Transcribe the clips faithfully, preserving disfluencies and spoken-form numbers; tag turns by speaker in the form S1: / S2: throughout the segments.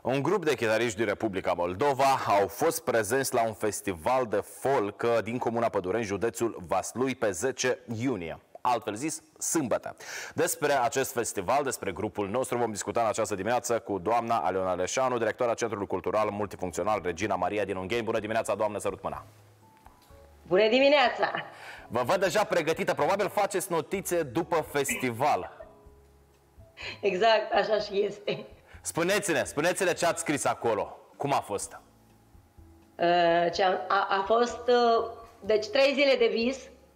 S1: Un grup de chitariști din Republica Moldova au fost prezenți la un festival de folk din Comuna Pădureni, județul Vaslui, pe zece iunie. Altfel zis, sâmbătă. Despre acest festival, despre grupul nostru, vom discuta în această dimineață cu doamna Aliona Leșanu, directora Centrului Cultural Multifuncțional Regina Maria din Ungheni. Bună dimineața, doamnă, sărut mâna!
S2: Bună dimineața!
S1: Vă văd deja pregătită, probabil faceți notițe după festival.
S2: Exact, așa și este.
S1: Spuneți-ne, spuneți-ne ce ați scris acolo. Cum a fost?
S2: Uh, ce a, a, a fost, uh, deci, trei zile de vis,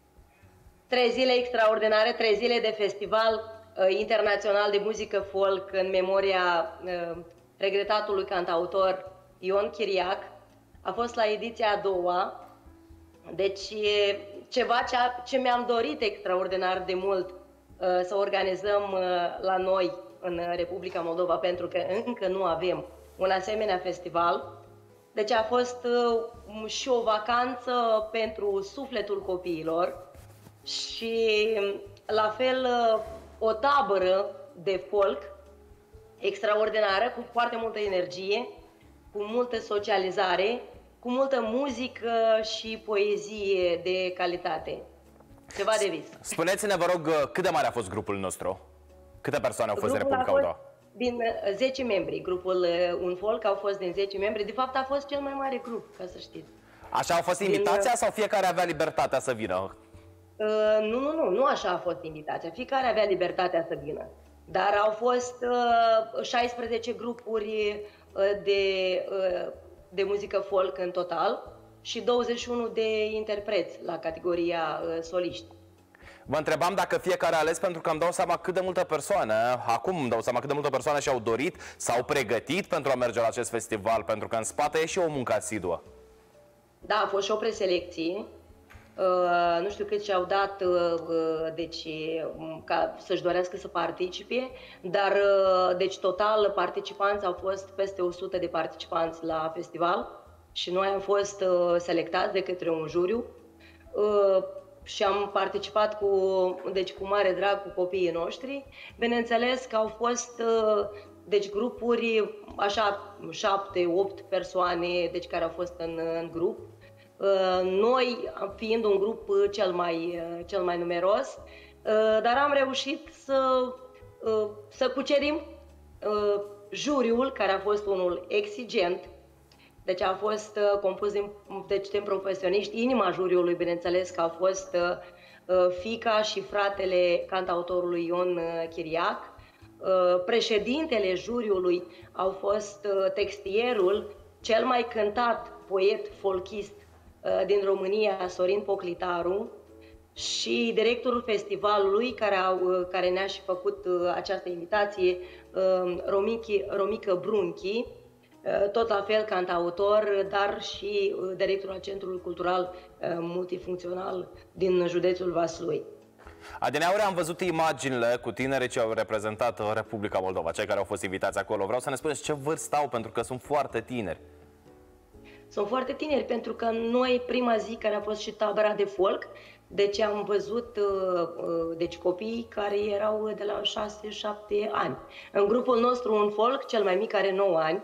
S2: trei zile extraordinare, trei zile de festival uh, internațional de muzică folk în memoria uh, regretatului cantautor Ion Chiriac. A fost la ediția a doua, deci e ceva ce, ce mi-am dorit extraordinar de mult uh, să organizăm uh, la noi în Republica Moldova, pentru că încă nu avem un asemenea festival. Deci a fost uh, și o vacanță pentru sufletul copiilor și la fel uh, o tabără de folk extraordinară, cu foarte multă energie, cu multă socializare, cu multă muzică și poezie de calitate. Ceva de vis.
S1: Spuneți-ne, vă rog, cât de mare a fost grupul nostru? Câte persoane au fost
S2: Grupul
S1: în Republica Moldova?
S2: Din zece membri. Grupul Un Folk au fost din zece membri. De fapt, a fost cel mai mare grup, ca să știți.
S1: Așa au fost invitația din... sau fiecare avea libertatea să vină?
S2: Uh, nu, nu, nu. Nu așa a fost invitația. Fiecare avea libertatea să vină. Dar au fost uh, șaisprezece grupuri uh, de, uh, de muzică folk în total și douăzeci și unu de interpreți la categoria uh, soliști.
S1: Vă întrebam dacă fiecare a ales, pentru că îmi dau seama cât de multă persoană, acum îmi dau seama cât de multă persoană și-au dorit, s-au pregătit pentru a merge la acest festival, pentru că în spate e și o muncă asiduă.
S2: Da, a fost și o preselecție. Uh, nu știu cât și-au dat, uh, deci, ca să-și dorească să participe, dar, uh, deci, total, participanți au fost peste o sută de participanți la festival și noi am fost uh, selectați de către un juriu. Uh, și am participat cu, deci, cu mare drag cu copiii noștri. Bineînțeles că au fost deci, grupuri, așa, șapte, opt persoane deci, care au fost în, în grup. Noi, fiind un grup cel mai, cel mai numeros, dar am reușit să, să cucerim juriul, care a fost unul exigent. Deci a fost uh, compus din, deci, din profesioniști. Inima juriului, bineînțeles, că au fost uh, fiica și fratele cantautorului Ion uh, Chiriac. Uh, președintele juriului au fost uh, textierul, cel mai cântat poet folchist uh, din România, Sorin Poclitaru, și directorul festivalului, care, au, uh, care ne-a și făcut uh, această invitație, uh, Romichi, Romică Brunchi, tot la fel cantautor, dar și directorul al Centrului Cultural Multifuncțional din județul Vaslui.
S1: Adineauri, am văzut imaginile cu tinerii ce au reprezentat Republica Moldova, cei care au fost invitați acolo. Vreau să ne spuneți ce vârstă au, pentru că sunt foarte tineri.
S2: Sunt foarte tineri, pentru că noi, prima zi care a fost și tabăra de folk, deci am văzut deci, copii care erau de la șase șapte ani. În grupul nostru Un Folk, cel mai mic are nouă ani,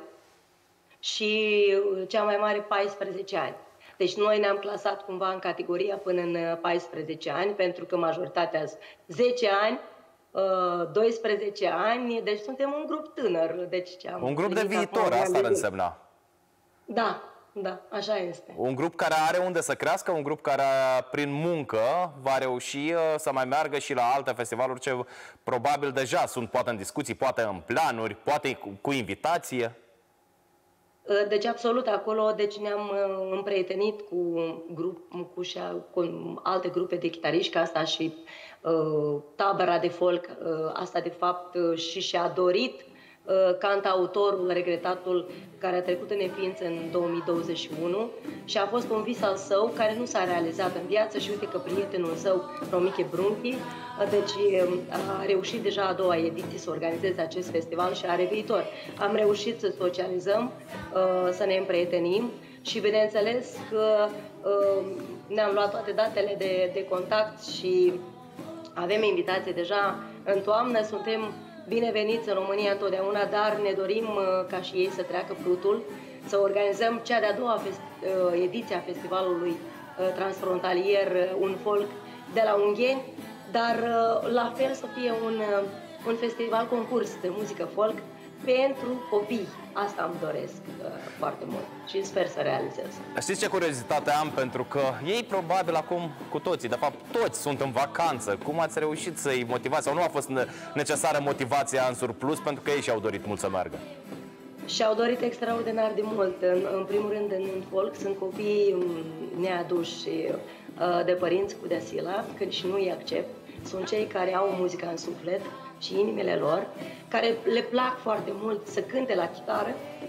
S2: și cea mai mare paisprezece ani. Deci noi ne-am clasat cumva în categoria până în paisprezece ani, pentru că majoritatea sunt zece ani, doisprezece ani, deci suntem un grup tânăr. Deci am
S1: un grup de viitor, asta ar însemna.
S2: Da, da, așa este.
S1: Un grup care are unde să crească, un grup care prin muncă va reuși să mai meargă și la alte festivaluri ce probabil deja sunt poate în discuții, poate în planuri, poate cu invitație.
S2: Deci, absolut, acolo deci ne-am împrietenit cu, grup, cu, și, cu alte grupe de chitariști, că asta și uh, tabăra de folk, uh, asta de fapt uh, și și-a dorit uh, cantautorul, regretatul, care a trecut în neființă în două mii douăzeci și unu și a fost un vis al său care nu s-a realizat în viață și uite că prietenul său, Romiche Brunchi, deci a reușit deja a doua ediție să organizeze acest festival și are viitor. Am reușit să socializăm, să ne împrietenim și bineînțeles că ne-am luat toate datele de, de contact și avem invitație deja în toamnă. Suntem bineveniți în România întotdeauna, dar ne dorim ca și ei să treacă plutul, să organizăm cea de-a doua ediție a festivalului transfrontalier Un Folk de la Ungheni, dar la fel să fie un, un festival concurs de muzică folk pentru copii. Asta îmi doresc uh, foarte mult și sper să realizez.
S1: Știți ce curiozitate am? Pentru că ei probabil acum cu toții, de fapt toți sunt în vacanță. Cum ați reușit să-i motivați? Sau nu a fost necesară motivația în surplus pentru că ei și-au dorit mult să meargă?
S2: Și-au dorit extraordinar de mult. În, în primul rând, în folk sunt copii neaduși uh, de părinți cu deasila, când și nu îi accept. Sunt cei care au muzica în suflet și inimile lor, care le plac foarte mult să cânte la chitară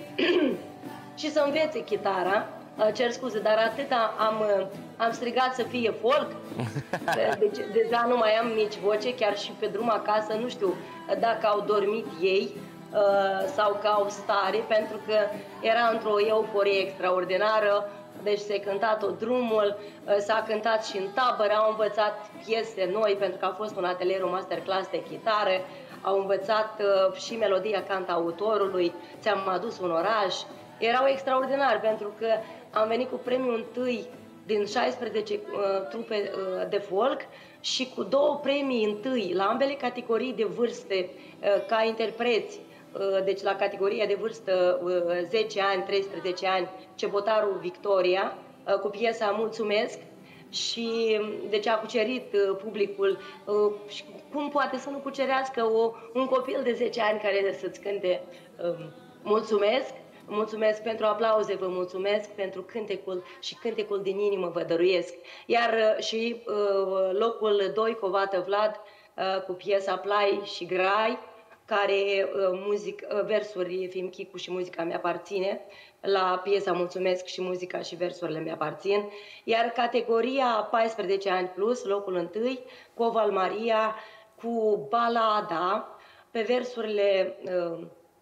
S2: și să învețe chitara. Cer scuze, dar atâta am, am strigat să fie folk, deci deja nu mai am nici voce, chiar și pe drum acasă, nu știu dacă au dormit ei sau că au stare, pentru că era într-o euforie extraordinară. Deci se cânta tot drumul, s-a cântat și în tabără, au învățat piese noi, pentru că a fost un atelier, un masterclass de chitară, au învățat uh, și melodia cantautorului, ți-am adus un oraș. Erau extraordinari, pentru că am venit cu premiul întâi din șaisprezece uh, trupe uh, de folk și cu două premii întâi la ambele categorii de vârste uh, ca interpreți. Deci la categoria de vârstă zece ani, treisprezece ani, Cebotaru Victoria, cu piesa Mulțumesc, și deci a cucerit publicul. Și cum poate să nu cucerească o, un copil de zece ani care să-ți cânte Mulțumesc? Mulțumesc pentru aplauze, vă mulțumesc pentru cântecul și cântecul din inimă vă dăruiesc. Iar și locul doi, Covată Vlad, cu piesa Plai și Grai, care muzic, versuri Fim Chicu și muzica mi-aparține, la piesa Mulțumesc și muzica și versurile mi-aparțin. Iar categoria paisprezece ani plus, locul întâi, Coval Maria cu Balada, pe versurile uh,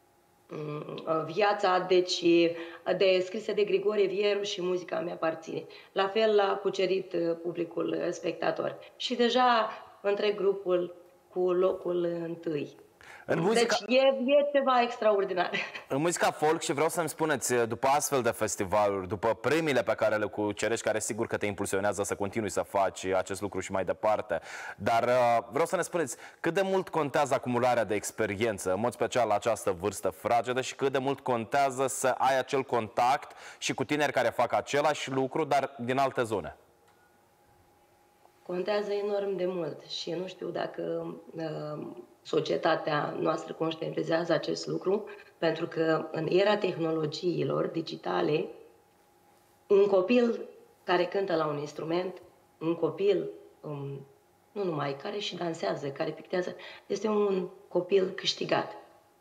S2: uh, Viața, deci de, scrise de Grigore Vieru și muzica mi-aparține. La fel l-a cucerit publicul spectator. Și deja între grupul cu locul întâi. În muzica... Deci e, e ceva extraordinar.
S1: În muzica folk, și vreau să-mi spuneți, după astfel de festivaluri, după premiile pe care le cucerești, care sigur că te impulsionează să continui să faci acest lucru și mai departe, dar vreau să ne spuneți cât de mult contează acumularea de experiență, în mod special la această vârstă fragedă, și cât de mult contează să ai acel contact și cu tineri care fac același lucru, dar din alte zone.
S2: Contează enorm de mult și nu știu dacă uh, societatea noastră conștientizează acest lucru, pentru că în era tehnologiilor digitale, un copil care cântă la un instrument, un copil, um, nu numai, care și dansează, care pictează, este un copil câștigat.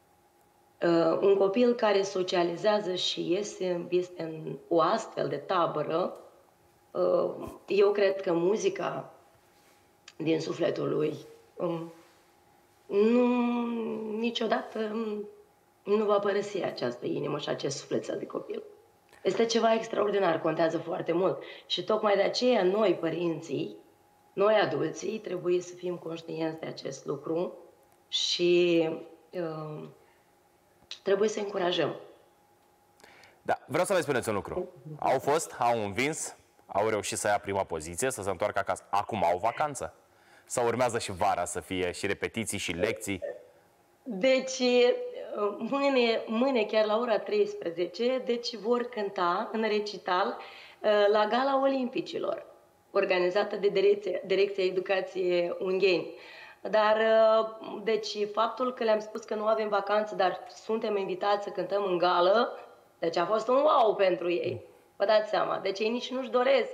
S2: Uh, un copil care socializează și este, este în o astfel de tabără, uh, eu cred că muzica din sufletul lui um, nu, niciodată nu va părăsi această inimă și acest sufletel de copil. Este ceva extraordinar, contează foarte mult. Și tocmai de aceea noi, părinții, noi adulții, trebuie să fim conștienți de acest lucru și uh, trebuie să încurajăm.
S1: Da, vreau să vă spuneți un lucru. Au fost, au învins, au reușit să ia prima poziție, să se întoarcă acasă. Acum au vacanță. Sau urmează și vara să fie și repetiții și lecții?
S2: Deci, mâine, mâine chiar la ora treisprezece, deci vor cânta în recital la Gala Olimpicilor, organizată de Direcția, Direcția Educației Ungheni. Dar, deci, faptul că le-am spus că nu avem vacanță, dar suntem invitați să cântăm în gală, deci a fost un wow pentru ei. Vă dați seama. Deci ei nici nu-și doresc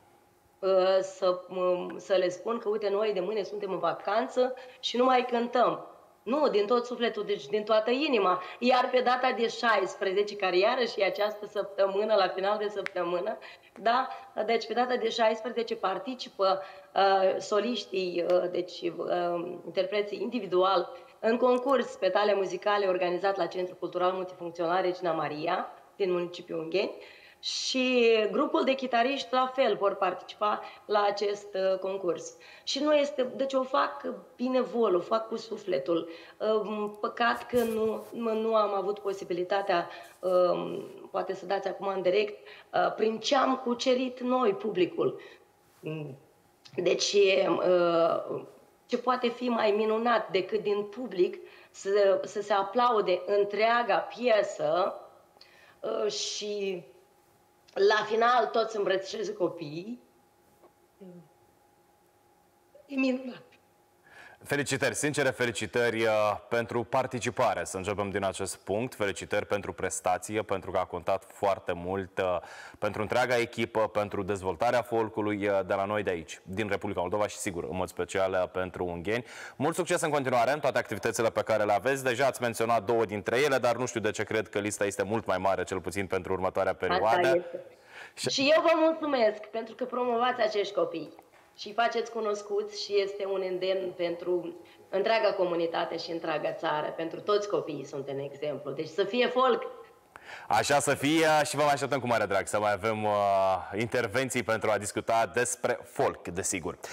S2: Să, să le spun că, uite, noi de mâine suntem în vacanță și nu mai cântăm. Nu, din tot sufletul, deci din toată inima. Iar pe data de șaisprezece, care iarăși e această săptămână, la final de săptămână, da? Deci pe data de șaisprezece participă uh, soliștii, uh, deci uh, interpreții individual, în concurs spectacole muzicale organizat la Centrul Cultural Multifuncțional Regina Maria, din municipiul Ungheni. Și grupul de chitariști la fel vor participa la acest uh, concurs. Și nu este, deci o fac binevol, o fac cu sufletul. Uh, păcat că nu, nu am avut posibilitatea, uh, poate să dați acum în direct, uh, prin ce am cucerit noi, publicul. Deci, uh, ce poate fi mai minunat decât din public să, să se aplaude întreaga piesă uh, și la final toți îmbrățișează copiii. E minunat.
S1: Felicitări, sincere felicitări pentru participare, să începem din acest punct. Felicitări pentru prestație, pentru că a contat foarte mult pentru întreaga echipă, pentru dezvoltarea folcului de la noi de aici, din Republica Moldova și, sigur, în mod special pentru ungheni. Mult succes în continuare în toate activitățile pe care le aveți. Deja ați menționat două dintre ele, dar nu știu de ce cred că lista este mult mai mare, cel puțin pentru următoarea perioadă.
S2: Și... și eu vă mulțumesc pentru că promovați acești copii și faceți cunoscuți și este un îndemn pentru întreaga comunitate și întreaga țară. Pentru toți copiii sunt un exemplu. Deci să fie folk!
S1: Așa să fie și vă mai așteptăm cu mare drag să mai avem uh, intervenții pentru a discuta despre folk, desigur.